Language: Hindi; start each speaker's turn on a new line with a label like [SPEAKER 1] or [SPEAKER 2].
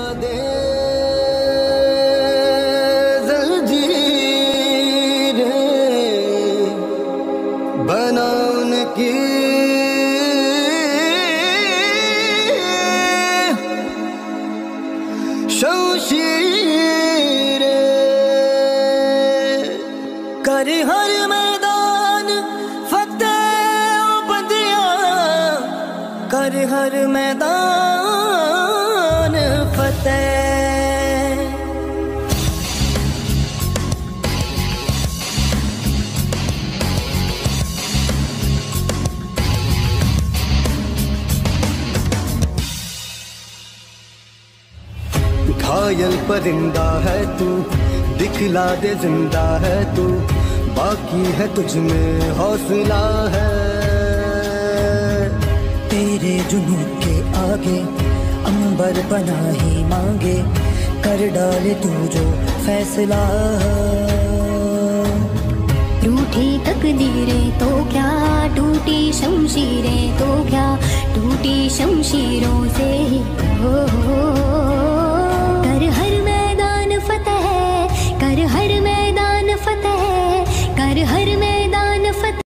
[SPEAKER 1] दे जंजीरें बनाने की शमशीरें कर हर मैदान फतेह ओ बंदिया कर हर मैदान फतेह। घायल परिंदा है तू दिखला दे जिंदा है तू बाकी है तुझ में हौसला है। तेरे जुनून के आगे अंबर बना ही मांगे कर डाले तू जो फैसला।
[SPEAKER 2] रूठी तकदीरें तो क्या टूटी शमशीरें तो क्या टूटी शमशीरों से ही हो